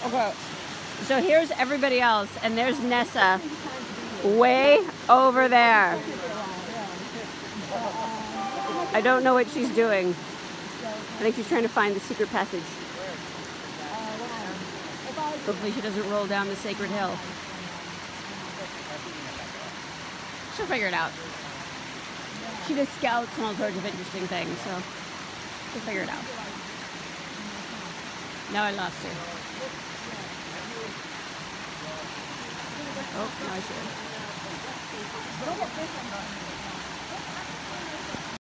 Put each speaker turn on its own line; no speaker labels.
Okay. So here's everybody else, and there's Nessa way over there. I don't know what she's doing. I think she's trying to find the secret passage. Hopefully she doesn't roll down the sacred hill. She'll figure it out. She just scouts and all sorts of interesting things, so she'll figure it out. Now I lost her. Oh, now I see her.